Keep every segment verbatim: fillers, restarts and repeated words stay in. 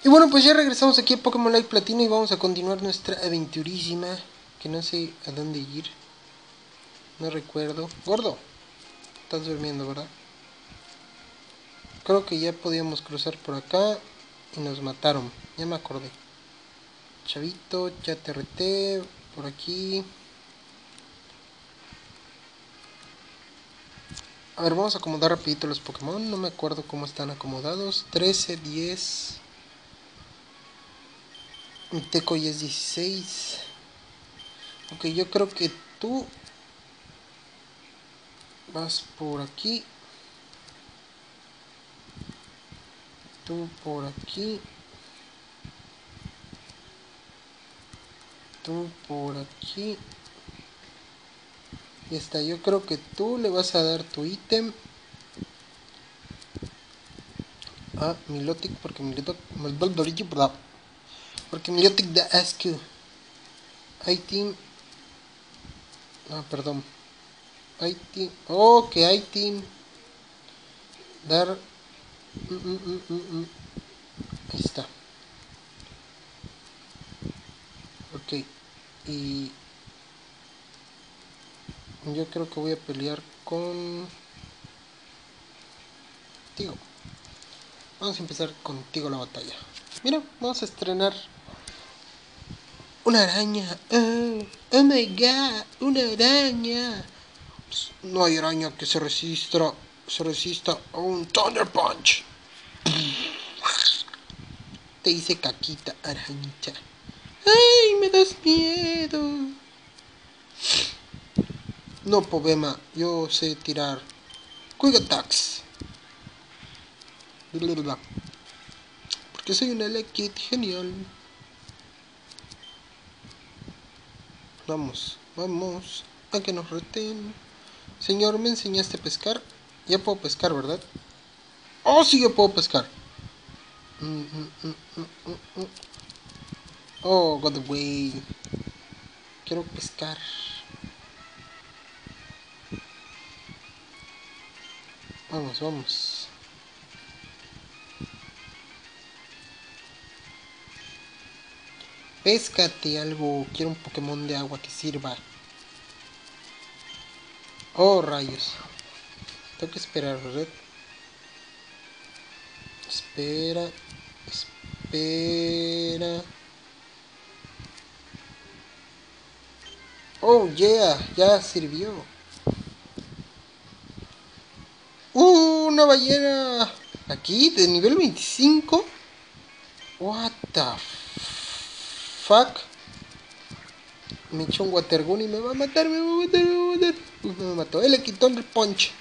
Y bueno, pues ya regresamos aquí a Pokémon Live Platino y vamos a continuar nuestra aventurísima. Que no sé a dónde ir. No recuerdo. Gordo, estás durmiendo, ¿verdad? Creo que ya podíamos cruzar por acá y nos mataron. Ya me acordé. Chavito, ya te reté. Por aquí. A ver, vamos a acomodar rapidito los Pokémon. No me acuerdo cómo están acomodados. trece, diez. Mi Teco ya es dieciséis. Ok, yo creo que tú vas por aquí. Tú por aquí. Tú por aquí. Ya está, yo creo que tú le vas a dar tu ítem a Milotic porque Milotic porque Milotic da asco. I-Team. Ah, perdón. I-Team. Oh, que I-Team. Dar. Mm, mm, mm, mm, mm. Ahí está. Ok. Y yo creo que voy a pelear con Tigo. Vamos a empezar contigo la batalla. Mira, vamos a estrenar una araña. Oh, oh my god, una araña. No hay araña que se resista, se resista a un Thunder Punch. Te hice caquita, arañita. Ay, me das miedo. No problema, yo sé tirar Quick Attacks. Porque soy un Elekid genial. Vamos, vamos, a que nos reten. Señor, ¿me enseñaste a pescar? Ya puedo pescar, ¿verdad? Oh, sí, yo puedo pescar. Mm, mm, mm, mm, mm, mm. Oh, got away. Quiero pescar. Vamos, vamos. Péscate algo. Quiero un Pokémon de agua que sirva. Oh, rayos. Tengo que esperar, ¿verdad? Espera. Espera. Oh, yeah. Ya sirvió. ¡Uh! Una ballena. Aquí, de nivel veinticinco. What the fuck. Me echó un Watergun y me va a matar, me va a matar, me va a matar. Uf, me mató. Él le quitó el punch.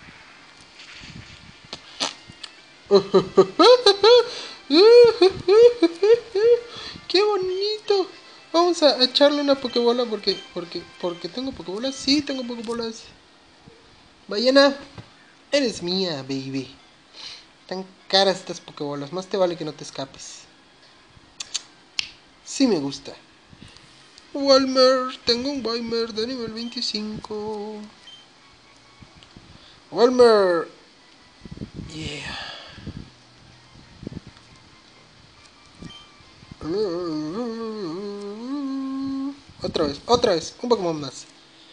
¡Qué bonito! Vamos a echarle una pokebola porque, porque, porque tengo pokebolas. Sí, tengo pokebolas. Ballena, eres mía, baby. Tan caras estas pokebolas. Más te vale que no te escapes. Sí me gusta. Walmer, tengo un Walmer de nivel veinticinco. Walmer. Yeah. Otra vez, otra vez, un Pokémon más.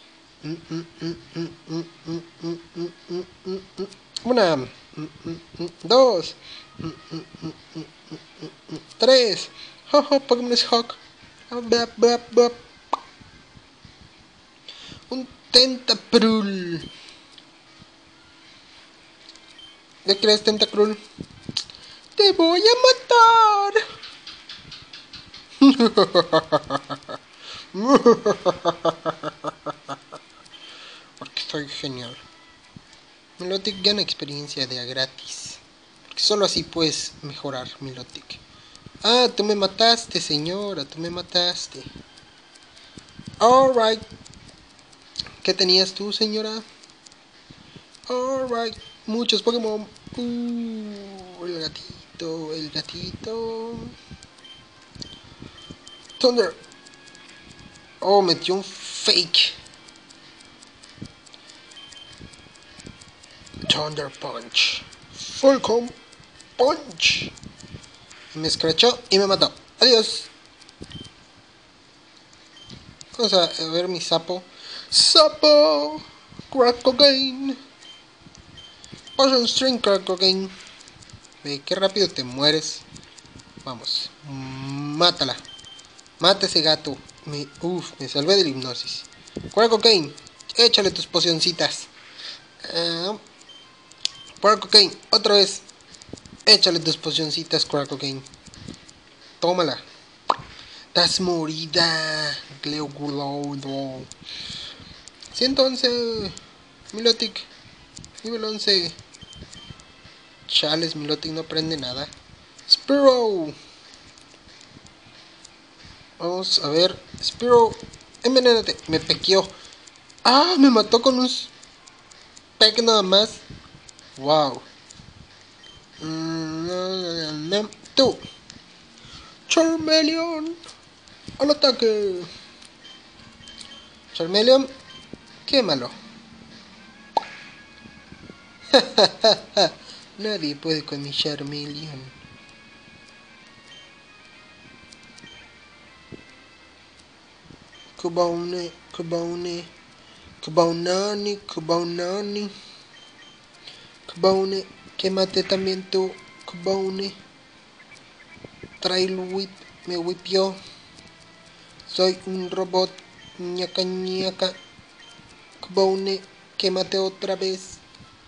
Una, dos, tres. Jojo, Pokémon es Hawk. Un Tentaprul. ¿Qué crees, Tentacruel? ¡Te voy a matar! Porque soy genial. Milotic gana experiencia de a gratis. Porque solo así puedes mejorar, Milotic. Ah, tú me mataste, señora. Tú me mataste. Alright. ¿Qué tenías tú, señora? Alright. Muchos Pokémon. Uh, el gatito, el gatito. Thunder. Oh, metió un fake. Thunder Punch. Falcon Punch. Me escrachó y me mató. Adiós. Vamos a ver mi sapo. Sapo. Crack cocaine. Potion string crack cocaine. Ve, qué rápido te mueres. Vamos. Mátala. Mata ese gato. Me, uf, me salvé de la hipnosis. Crack cocaine. Échale tus pocioncitas. Uh, Crack cocaine. Otra vez. Échale tus pocioncitas, crack cocaine. Tómala. Estás morida. Gleogulaudo. ciento once. Milotic. Nivel once. Chales, Milotic no aprende nada. Spearow. Vamos a ver. Spearow. Envenénate. Me pequeó. Ah, me mató con un peck nada más. Wow. Mm, tú. Charmeleon. Al ataque. Charmeleon. Quémalo. Nadie puede con mi Charmeleon. Kubaune, Kubaune, Kubaunani, Kubaunani, Kubaune, quémate también tú, Kubaune. Trail whip, me whipió. Soy un robot, ñaca ñaca. Kubaune, quémate otra vez.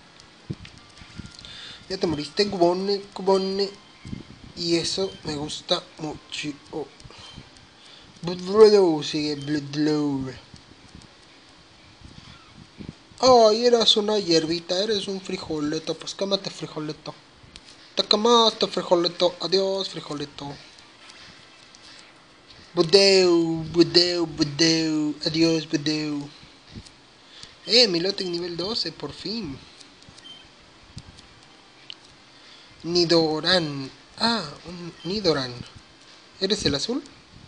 Ya te moriste, Kubaune, Kubaune. Y eso me gusta mucho. Oh. Bloodlow, sigue Bloodlow. Ay, eras una hierbita, eres un frijoleto. Pues quémate, frijoleto. Te quemaste, frijoleto. Adiós, frijoleto. Budeu, budeu, budeu. Adiós, budeu. Eh, Milotic nivel doce, por fin. Nidoran. Ah, un Nidoran. ¿Eres el azul?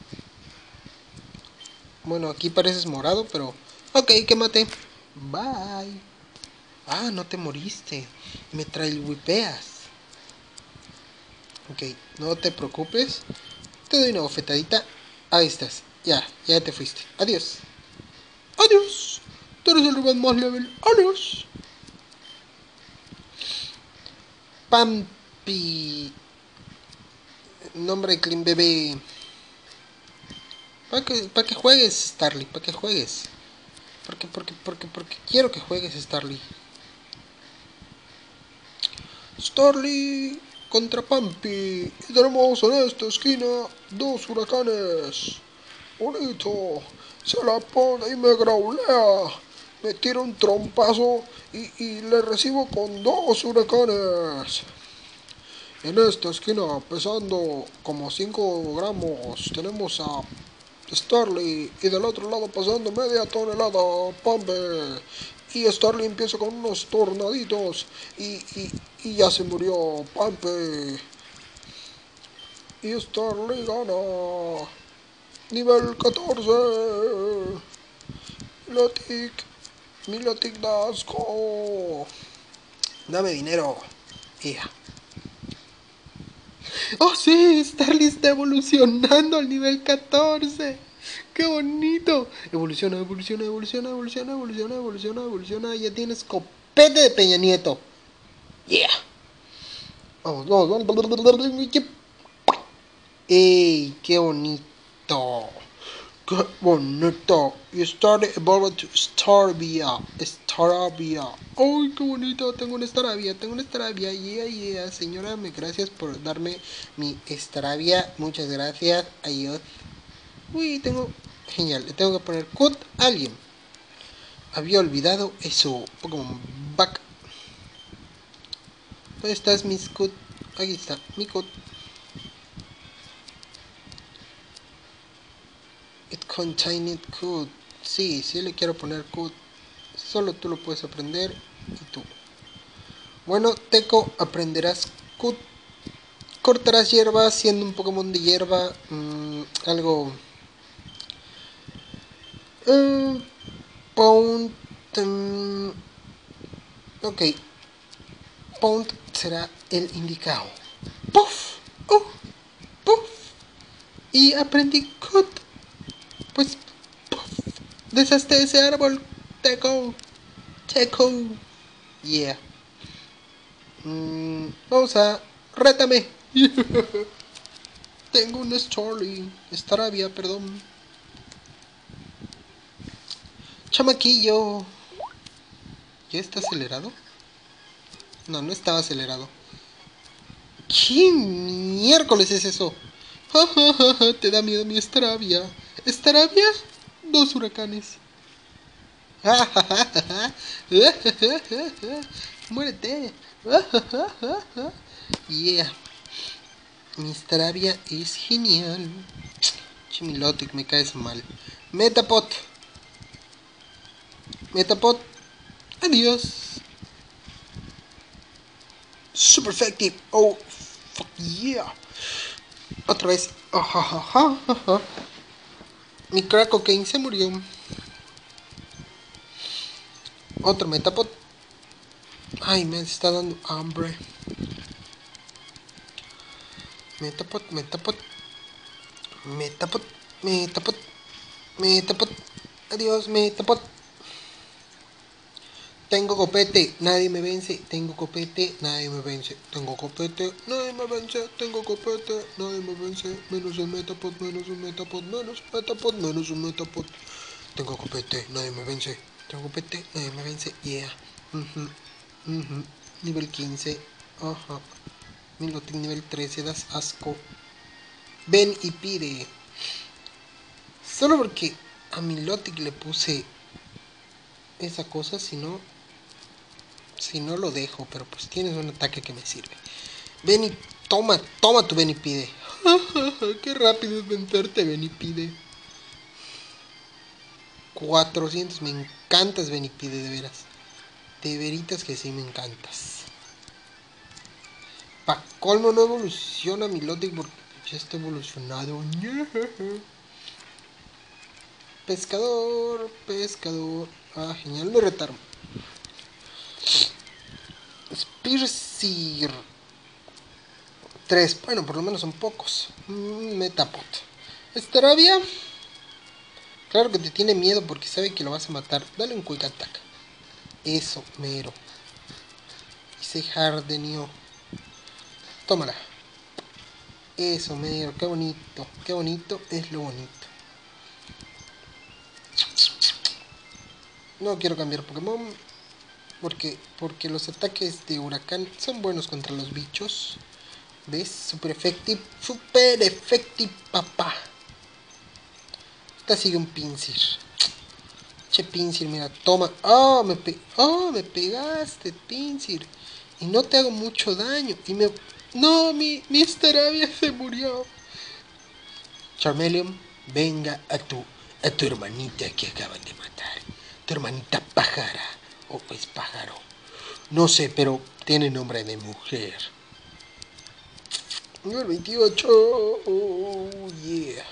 Bueno, aquí pareces morado, pero... Ok, quémate. Bye. Ah, no te moriste. Me trailwipeas. Ok, no te preocupes. Te doy una bofetadita. Ahí estás. Ya, ya te fuiste. Adiós. Adiós. Tú eres el rival más level. Adiós. Pampi. Nombre de Clean Bebé. Para que, para que juegues, Starly. Para que juegues. Porque, porque, porque, porque quiero que juegues, Starly. Starly contra Pampi. Y tenemos en esta esquina dos huracanes. Bonito. Se la pone y me graulea. Me tira un trompazo y, y le recibo con dos huracanes. En esta esquina, pesando como cinco gramos, tenemos a Starly. Y del otro lado, pasando media tonelada, Pampe. Y Starly empieza con unos tornaditos. Y, y, y ya se murió Pampe. Y Starly gana. Nivel catorce. Milotic. Milotic da asco. Dame dinero. Yeah. ¡Oh sí! Starly está evolucionando al nivel catorce. ¡Qué bonito! Evoluciona, evoluciona, evoluciona, evoluciona, evoluciona, evoluciona, evoluciona. Ya tiene escopete de Peña Nieto. ¡Yeah! Vamos, vamos, vamos. ¡Ey! ¡Qué bonito! ¡Qué bonito! Y Starly evolved to Staravia. Staravia. ¡Ay, qué bonito! Tengo una Staravia, tengo una Staravia. Yeah, yeah. Señora, me gracias por darme mi Staravia. Muchas gracias. Adiós. Uy, tengo... Genial, le tengo que poner cut a alguien. Había olvidado eso. Pokémon back. ¿Dónde estás, mi cut? Aquí está, mi cut. It contained cut. Sí, sí le quiero poner cut. Solo tú lo puedes aprender. Y tú. Bueno, Teco, aprenderás cut. Cortarás hierba siendo un Pokémon de hierba. Mmm, algo... Uh, Pound... Um, ok. Pound será el indicado. ¡Puf! ¡Uh! ¡puf! Y aprendí cut. Pues, ¡puf! Deshazte ese árbol, Teco. Teco. Yeah. Mm, vamos a... Rétame. Tengo un story. Staravia, perdón. Chamaquillo. ¿Ya está acelerado? No, no estaba acelerado. ¿Qué miércoles es eso? Ja, ja, ja, ja, te da miedo mi Staravia. ¿Staravia? Dos huracanes. Ja, ja, ja, ja, ja. Muérete. Ja, ja, ja, ja. Yeah. Mi Staravia es genial. Chimilotic, me caes mal. Metapod. Metapod. Adiós. Super effective. Oh, fuck yeah. Otra vez. Oh, ja, ja, ja, ja, ja. Mi crack cocaine se murió. Otro Metapod. Ay, me está dando hambre. Metapod, Metapod. Metapod, Metapod. Metapod. Adiós, Metapod. Tengo copete, nadie me vence. Tengo copete, nadie me vence. Tengo copete, nadie me vence. Tengo copete, nadie me vence. Menos un Metapod, menos un Metapod, menos un Metapod, menos un Metapod. Tengo copete, nadie me vence. Tengo copete, nadie me vence. Yeah. Uh-huh. Uh-huh. Nivel quince. Ajá. Milotic nivel trece, das asco. Ven y pide. Solo porque a Milotic le puse esa cosa, si no... Si no lo dejo, pero pues tienes un ataque que me sirve. Ven y toma, toma tu ven y pide. Qué rápido es vencerte, ven y pide. cuatrocientos, me encantas, ven y pide, de veras. De veritas que sí me encantas. Pa' colmo no evoluciona Milotic porque ya está evolucionado. Pescador, pescador. Ah, genial, me retaron. Spearsir. Tres, bueno, por lo menos son pocos. Metapod. Staravia. Claro que te tiene miedo porque sabe que lo vas a matar. Dale un quick attack. Eso, mero. Y se hardeneó. Tómala. Eso, mero. Qué bonito. Qué bonito es lo bonito. No quiero cambiar Pokémon. Porque, porque los ataques de huracán son buenos contra los bichos. ¿Ves? Super effective. Super effective, papá. Esta sigue un Pinsir. Che, Pinsir, mira, toma. Oh, me, pe oh, me pegaste, Pinsir. Y no te hago mucho daño. Y me... No, mi, mi Staravia se murió. Charmeleon, venga a tu, a tu hermanita que acaban de matar. Tu hermanita pájara. O oh, es pájaro. No sé, pero tiene nombre de mujer. Nivel veintiocho. Oh, yeah.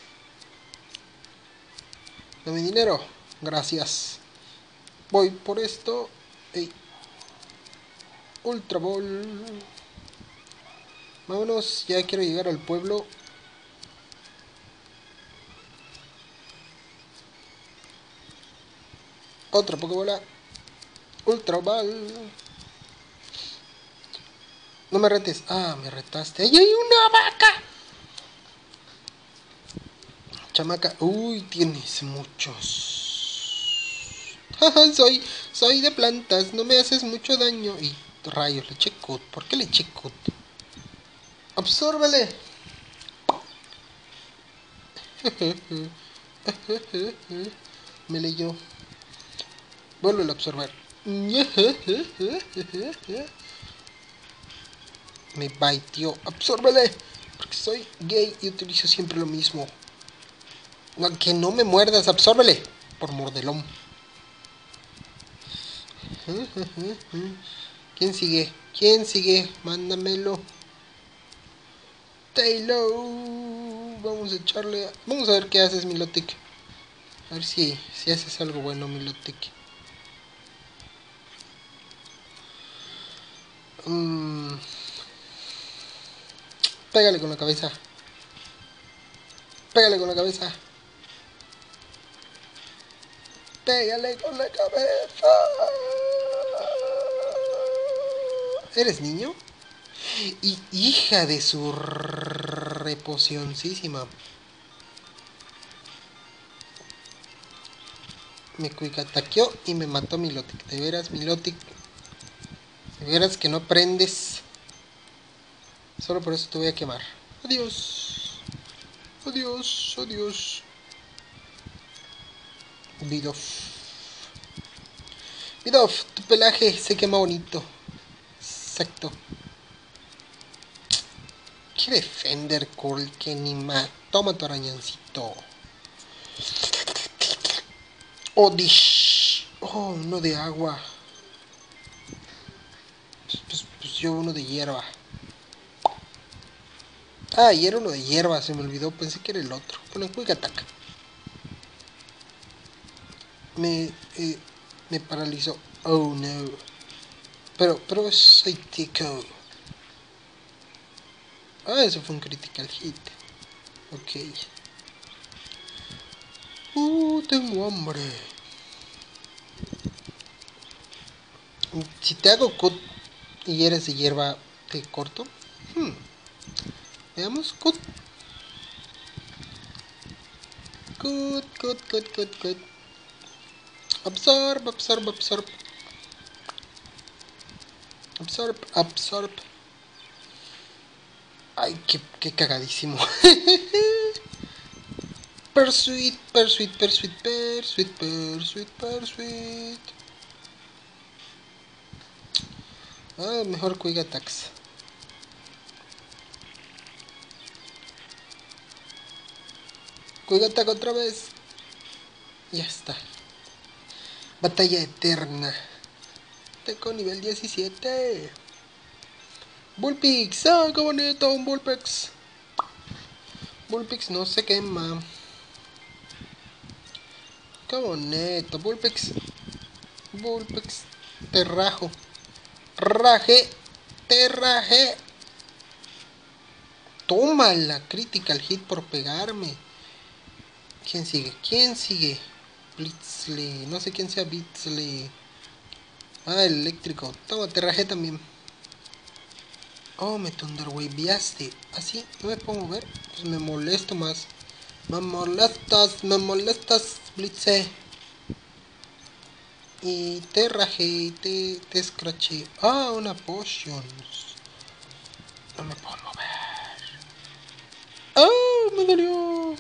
Dame dinero. Gracias. Voy por esto. Ey. Ultra Ball. Vámonos. Ya quiero llegar al pueblo. Otra Pokébola. Ultra Ball. No me retes. Ah, me retaste. ¡Ahí hay una vaca! Chamaca. Uy, tienes muchos. soy, soy de plantas. No me haces mucho daño. Y rayos, le eché cut. ¿Por qué le eché cut? Absórbele. Me leyó. Vuelve a absorber. Me baiteó. Absórbele. Porque soy gay y utilizo siempre lo mismo. No, que no me muerdas. Absórbele. Por mordelón. ¿Quién sigue? ¿Quién sigue? Mándamelo. Taylor. Vamos a echarle. Vamos a ver qué haces, Milotic. A ver si, si haces algo bueno, Milotic. Mm. Pégale con la cabeza. Pégale con la cabeza. Pégale con la cabeza. ¿Eres niño? Y hija de su repocioncísima. Me cuicataqueó y me mató Milotic. De veras, Milotic. De veras que no prendes. Solo por eso te voy a quemar. Adiós. Adiós, adiós. Bidoof. Bidoof, tu pelaje se quema bonito. Exacto. Qué defender, Curl, que ni más. Toma tu arañancito. Oh, dish. Oh, uno de agua. Pues, pues, pues yo uno de hierba. Ah, y era uno de hierba, se me olvidó. Pensé que era el otro. Bueno, quick attack. Me, eh, me paralizó. Oh, no. Pero, pero soy tico. Ah, eso fue un critical hit. Ok. Uh, tengo hambre. Si te hago cut y eres de hierba, ¿te corto? Hmm. Veamos, cut. Cut, cut, cut, cut, cut. Absorb, absorb, absorb. Absorb, absorb. Ay, qué, qué cagadísimo. Persuit, persuit, persuit, persuit, persuit, persuit. Ah, mejor quick attacks. Quick attack otra vez. Ya está. Batalla eterna. Tengo nivel diecisiete. Bullpix. Ah, qué bonito, un Bullpix. Bullpix no se quema. Qué bonito, Bullpix. Bullpix. Te rajo. Raje. Te rajé. Toma la critical hit por pegarme. ¿Quién sigue? ¿Quién sigue? Blitzley. No sé quién sea Blitzley. Ah, el eléctrico. Toma, te rajé también. Oh, me thunderwaveaste. Así, no me puedo mover. Pues me molesto más. Me molestas, me molestas, Blitzé. Y te rajé y te, te scratché. Ah, una potion. No me puedo mover. ¡Ah! Me dolió.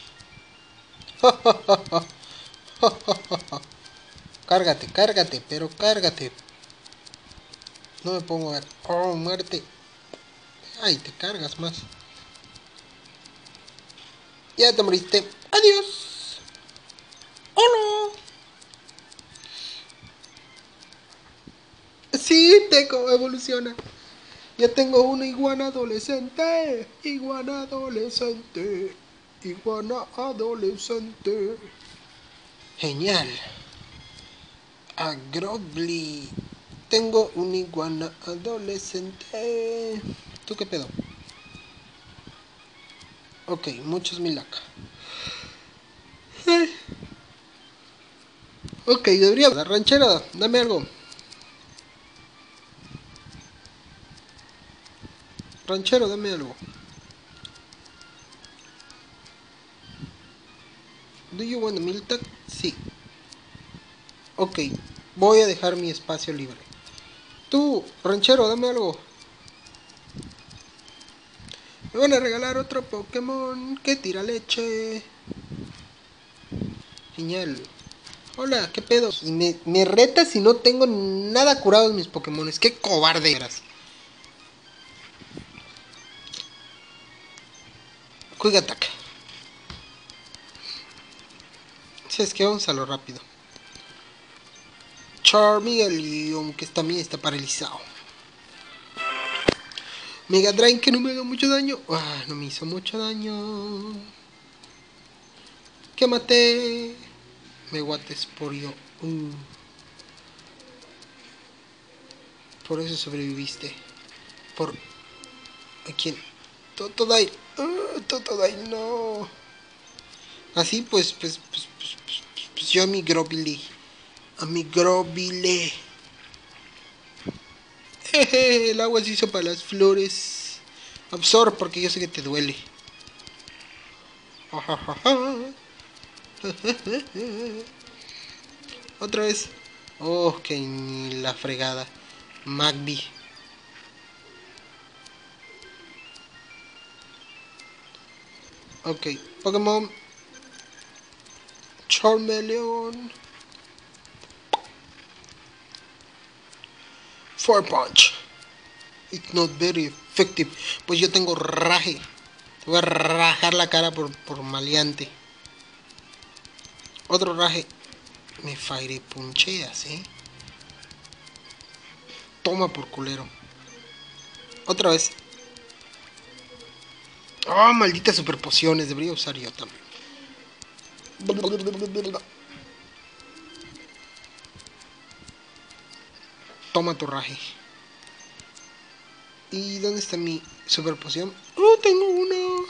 Cárgate, cárgate, pero cárgate. No me puedo mover. Oh, muerte. Ay, te cargas más. Ya te moriste. Adiós. Hola. Sí, Teco, evoluciona. Ya tengo una iguana adolescente. Iguana adolescente. Iguana adolescente. Genial. A Grobly. Tengo una iguana adolescente. ¿Tú qué pedo? Ok, muchos milaka. Ok, debería... La ranchera, dame algo. Ranchero, dame algo. Do you want a milk? Sí. Ok, voy a dejar mi espacio libre. Tú, ranchero, dame algo. Me van a regalar otro Pokémon que tira leche. Genial. Hola, ¿qué pedo? Y me, me retas si no tengo nada curado en mis Pokémones. ¡Qué cobarde eras! Quick Attack. Si es que vamos a lo rápido. Charmeleon, que también está paralizado. Mega Drain, que no me haga mucho daño. Ah, no me hizo mucho daño. Que maté. Me Watesporio. Uh. Por eso sobreviviste. Por... ¿A quién? Totodile. Uh, Totodile, no. Así pues, pues, pues, pues, pues, pues yo a mi Grovyle. A mi Grovyle. Jeje, el agua se hizo para las flores. Absorb porque yo sé que te duele. Otra vez. Oh, que ni la fregada. Magby. Ok, Pokémon Charmeleon. Fire Punch. It's not very effective. Pues yo tengo raje. Te voy a rajar la cara por, por maleante. Otro raje. Me fire puncheas, eh. Toma por culero. Otra vez. Ah, oh, malditas super pociones. Debería usar yo también. Toma tu raje. ¿Y dónde está mi super poción? ¡Oh, tengo una!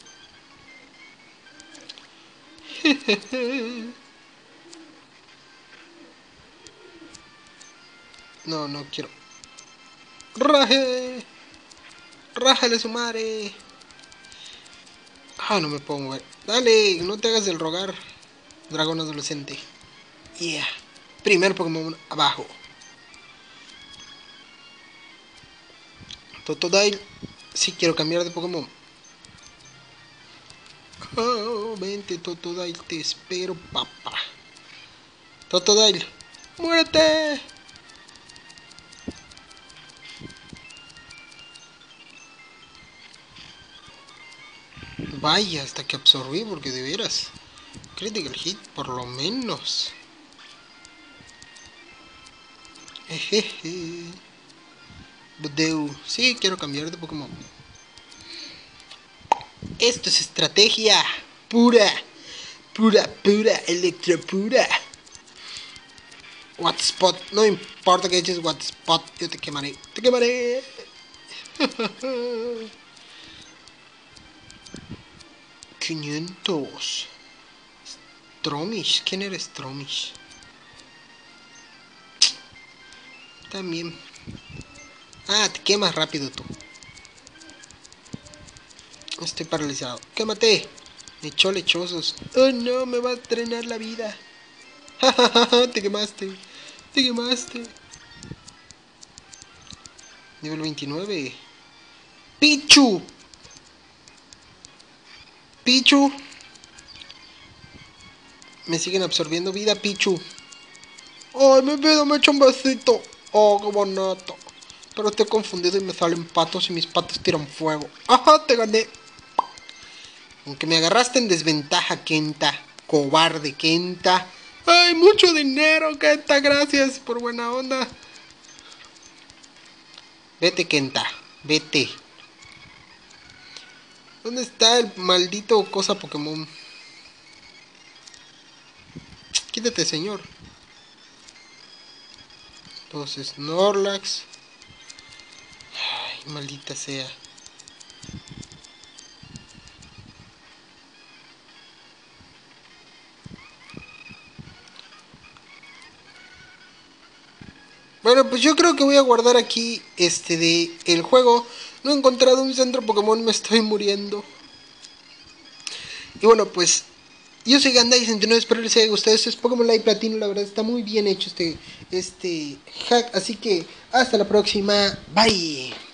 No, no quiero. ¡Raje! ¡Rájale su madre! Ah, no me puedo mover. Dale, no te hagas el rogar. Dragón adolescente. Yeah. Primer Pokémon abajo. Totodile. Sí, quiero cambiar de Pokémon. Oh, vente, Totodile. Te espero, papá. Totodile. ¡Muérete! Vaya, hasta que absorbí, porque de veras. Critical hit, por lo menos. Jejeje. Budeu. Sí, quiero cambiar de Pokémon. Esto es estrategia pura. Pura, pura, electropura. What spot. No importa que eches what spot. Yo te quemaré. Te quemaré. quinientos. Stromish. ¿Quién eres Stromish? También. Ah, te quemas rápido tú. Estoy paralizado. ¡Quémate! Me echó lechosos. Oh no, me va a drenar la vida. Te quemaste. Te quemaste. Nivel veintinueve. Pichu. Pichu. Me siguen absorbiendo vida, Pichu. Ay, mi vida me echa un besito. Oh, qué bonito. Pero estoy confundido y me salen patos y mis patos tiran fuego. Ajá, te gané. Aunque me agarraste en desventaja, Kenta. Cobarde, Kenta. Ay, mucho dinero, Kenta. Gracias por buena onda. Vete, Kenta. Vete. ¿Dónde está el maldito cosa Pokémon? Quítate, señor. Dos Snorlax. Ay, maldita sea. Bueno, pues yo creo que voy a guardar aquí este de el juego. No he encontrado un centro Pokémon, me estoy muriendo. Y bueno, pues yo soy Gandai sesenta y nueve, espero les haya gustado. Esto es Pokémon Live Platino, la verdad está muy bien hecho este, este hack. Así que hasta la próxima, bye.